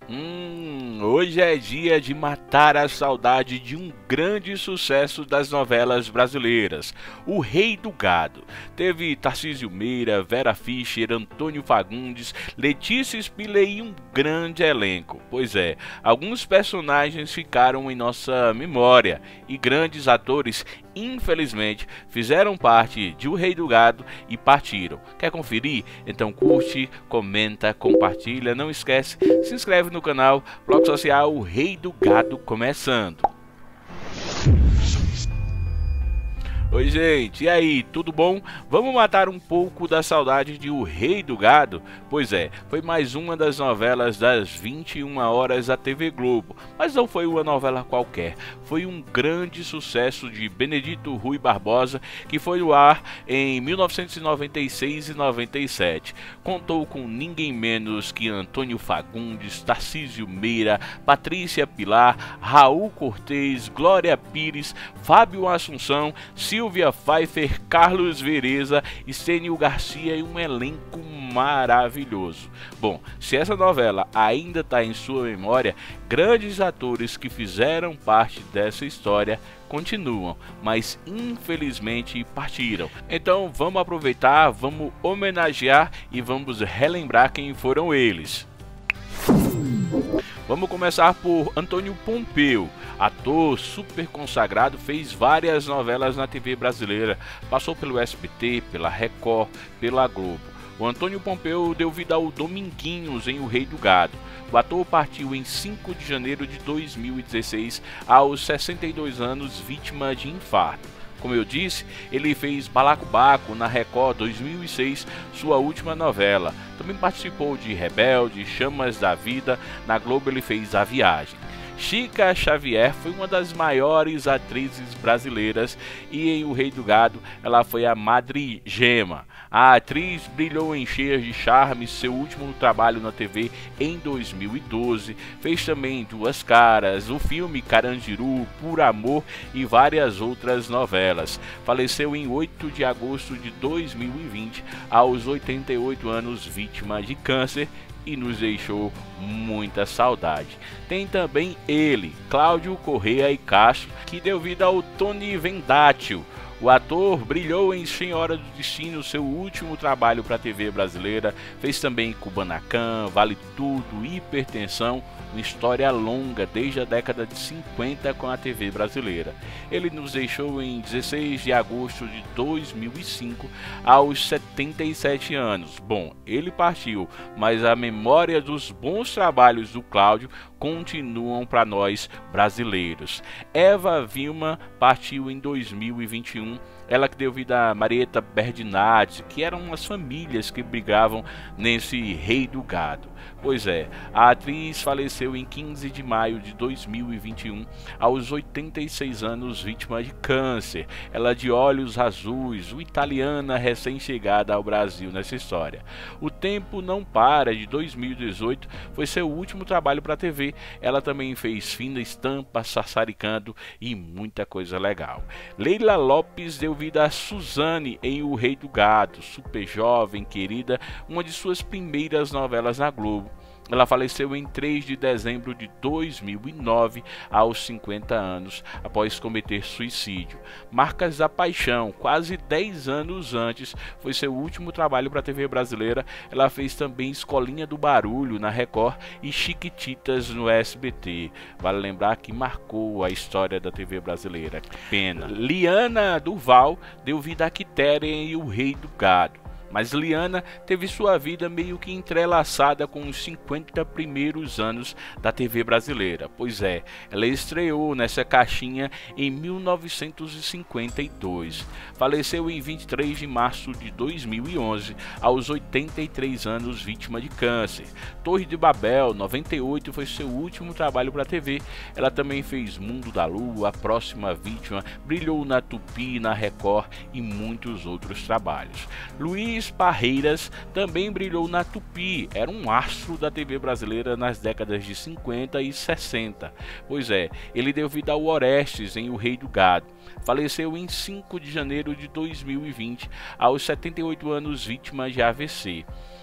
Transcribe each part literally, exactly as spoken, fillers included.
Hum, hoje é dia de matar a saudade de um grande sucesso das novelas brasileiras, O Rei do Gado. Teve Tarcísio Meira, Vera Fischer, Antônio Fagundes, Letícia Spiller e um grande elenco. Pois é, alguns personagens ficaram em nossa memória e grandes atores, infelizmente, fizeram parte de O Rei do Gado e partiram. Quer conferir? Então curte, comenta, compartilha, não esquece, se inscreve no canal, blog social O Rei do Gado começando. Oi gente, e aí, tudo bom? Vamos matar um pouco da saudade de O Rei do Gado? Pois é, foi mais uma das novelas das vinte e uma horas da T V Globo, mas não foi uma novela qualquer, foi um grande sucesso de Benedito Rui Barbosa, que foi no ar em mil novecentos e noventa e seis e noventa e sete. Contou com ninguém menos que Antônio Fagundes, Tarcísio Meira, Patrícia Pilar, Raul Cortez, Glória Pires, Fábio Assunção, Silvia Pfeiffer, Carlos Vereza, Estênio Garcia e um elenco maravilhoso. Bom, se essa novela ainda está em sua memória, grandes atores que fizeram parte dessa história continuam, mas infelizmente partiram. Então vamos aproveitar, vamos homenagear e vamos relembrar quem foram eles. Vamos começar por Antônio Pompeu, ator super consagrado, fez várias novelas na T V brasileira, passou pelo S B T, pela Record, pela Globo. O Antônio Pompeu deu vida ao Dominguinhos em O Rei do Gado. O ator partiu em cinco de janeiro de dois mil e dezesseis, aos sessenta e dois anos, vítima de infarto. Como eu disse, ele fez Balacobaco na Record dois mil e seis, sua última novela. Também participou de Rebelde, Chamas da Vida, na Globo ele fez A Viagem. Chica Xavier foi uma das maiores atrizes brasileiras e em O Rei do Gado ela foi a Madre Gema. A atriz brilhou em Cheias de Charme, seu último trabalho na T V em dois mil e doze, fez também Duas Caras, o filme Carandiru, Por Amor e várias outras novelas. Faleceu em oito de agosto de dois mil e vinte, aos oitenta e oito anos, vítima de câncer, e nos deixou muita saudade. Tem também ele, Cláudio Correia e Castro, que deu vida ao Tony Vendátil. O ator brilhou em Senhora do Destino, seu último trabalho para a T V brasileira, fez também Kubanacan, Vale Tudo, Hipertensão, uma história longa desde a década de cinquenta com a T V brasileira. Ele nos deixou em dezesseis de agosto de dois mil e cinco, aos setenta e sete anos. Bom, ele partiu, mas a memória dos bons trabalhos do Cláudio continuam para nós brasileiros. Eva Vilma partiu em dois mil e vinte e um, ela que deu vida a Marieta Berdinazzi, que eram umas famílias que brigavam nesse Rei do Gado. Pois é, a atriz faleceu em quinze de maio de dois mil e vinte e um, aos oitenta e seis anos, vítima de câncer. Ela de olhos azuis, uma italiana recém-chegada ao Brasil nessa história. O Tempo Não Para, de dois mil e dezoito, foi seu último trabalho para a T V. Ela também fez Fina Estampa, Sassaricando e muita coisa legal. Leila Lopes deu vida a Suzane em O Rei do Gado, super jovem, querida, uma de suas primeiras novelas na Globo. Ela faleceu em três de dezembro de dois mil e nove, aos cinquenta anos, após cometer suicídio. Marcas da Paixão, quase dez anos antes, foi seu último trabalho para a T V brasileira. Ela fez também Escolinha do Barulho na Record e Chiquititas no S B T. Vale lembrar que marcou a história da T V brasileira. Que pena. Liana Durval deu vida a Quitéria em O Rei do Gado. Mas Liana teve sua vida meio que entrelaçada com os cinquenta primeiros anos da T V brasileira. Pois é, ela estreou nessa caixinha em mil novecentos e cinquenta e dois. Faleceu em vinte e três de março de dois mil e onze, aos oitenta e três anos, vítima de câncer. Torre de Babel, noventa e oito, foi seu último trabalho para a T V. Ela também fez Mundo da Lua, A Próxima Vítima, brilhou na Tupi, na Record e muitos outros trabalhos. Luiz Parreiras também brilhou na Tupi, era um astro da T V brasileira nas décadas de cinquenta e sessenta. Pois é, ele deu vida ao Orestes em O Rei do Gado. Faleceu em cinco de janeiro de dois mil e vinte, aos setenta e oito anos, vítima de A V C.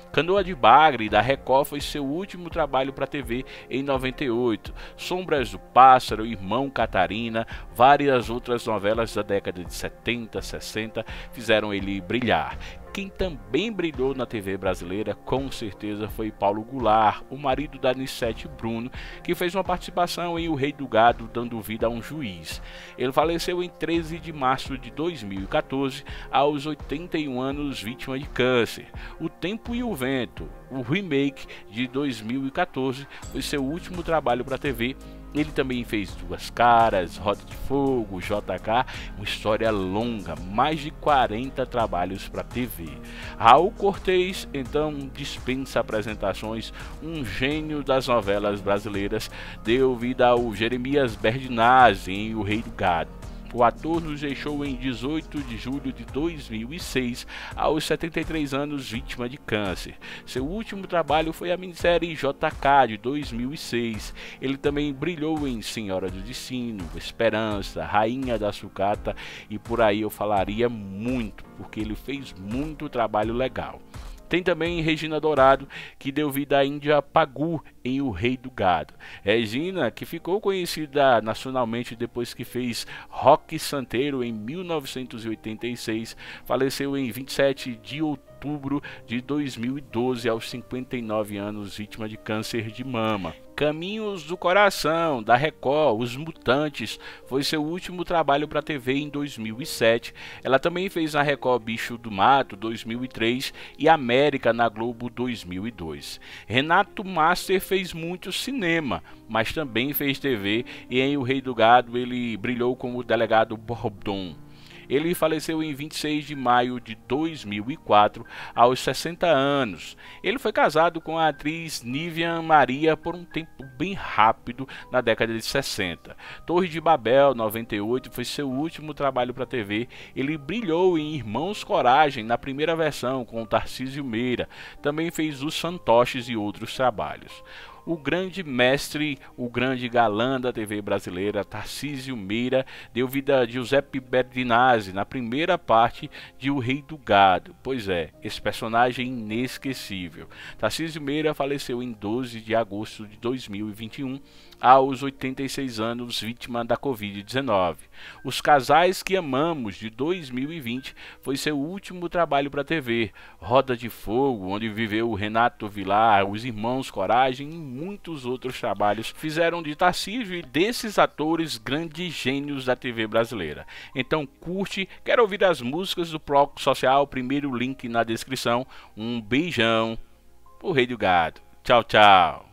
Canoa de Bagre, da Record, foi seu último trabalho para a T V em noventa e oito. Sombras do Pássaro, Irmão Catarina, várias outras novelas da década de setenta, sessenta fizeram ele brilhar. Quem também brilhou na T V brasileira, com certeza, foi Paulo Goulart, o marido da Nissete Bruno, que fez uma participação em O Rei do Gado, dando vida a um juiz. Ele faleceu em treze de março de dois mil e quatorze, aos oitenta e um anos, vítima de câncer. O Tempo e o Vento, o remake de dois mil e quatorze, foi seu último trabalho para a T V. Ele também fez Duas Caras, Roda de Fogo, J K, uma história longa, mais de quarenta trabalhos para a T V. Raul Cortez, então, dispensa apresentações, um gênio das novelas brasileiras, deu vida ao Jeremias Berdinazzi em O Rei do Gado. O ator nos deixou em dezoito de julho de dois mil e seis, aos setenta e três anos, vítima de câncer. Seu último trabalho foi a minissérie J K de dois mil e seis. Ele também brilhou em Senhora do Destino, Esperança, Rainha da Sucata, e por aí eu falaria muito, porque ele fez muito trabalho legal. Tem também Regina Dourado, que deu vida à Índia Pagu em O Rei do Gado. Regina, que ficou conhecida nacionalmente depois que fez Roque Santeiro em mil novecentos e oitenta e seis, faleceu em vinte e sete de outubro de dois mil e doze, aos cinquenta e nove anos, vítima de câncer de mama. Caminhos do Coração, da Record, Os Mutantes, foi seu último trabalho para a T V em dois mil e sete. Ela também fez na Record Bicho do Mato, dois mil e três, e América na Globo, dois mil e dois. Renato Master fez muito cinema, mas também fez T V, e em O Rei do Gado ele brilhou como o delegado Bordon. Ele faleceu em vinte e seis de maio de dois mil e quatro, aos sessenta anos. Ele foi casado com a atriz Nivian Maria por um tempo bem rápido, na década de sessenta. Torre de Babel, noventa e oito, foi seu último trabalho para a T V. Ele brilhou em Irmãos Coragem, na primeira versão, com Tarcísio Meira. Também fez Os Fantoches e outros trabalhos. O grande mestre, o grande galã da T V brasileira, Tarcísio Meira, deu vida a Giuseppe Berdinazzi na primeira parte de O Rei do Gado. Pois é, esse personagem inesquecível. Tarcísio Meira faleceu em doze de agosto de dois mil e vinte e um, aos oitenta e seis anos, vítima da Covid dezenove. Os Casais que Amamos, de dois mil e vinte, foi seu último trabalho para a T V. Roda de Fogo, onde viveu o Renato Vilar, Os Irmãos Coragem e muitos outros trabalhos fizeram de Tarcísio e desses atores grandes gênios da T V brasileira. Então curte, quer ouvir as músicas do Proc Social, primeiro link na descrição. Um beijão, o Rei do Gado. Tchau, tchau.